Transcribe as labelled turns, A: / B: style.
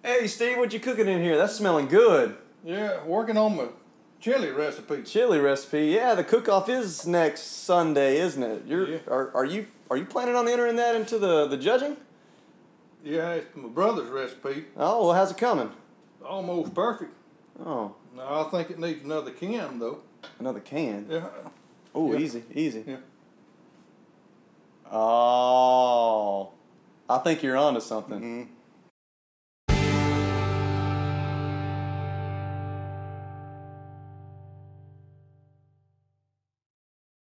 A: Hey, Steve, what you cooking in here? That's smelling good.
B: Yeah, working on my chili recipe.
A: Chili recipe. Yeah, the cook-off is next Sunday, isn't it?
B: Yeah.
A: Are you planning on entering that into the judging?
B: Yeah, it's my brother's recipe.
A: Oh, well, how's it coming?
B: Almost perfect.
A: Oh,
B: Now, I think it needs another can, though.
A: another can.
B: Yeah.
A: Oh,
B: Yeah.
A: easy.
B: Yeah.
A: Oh, I think you're onto something.
B: Mm-hmm.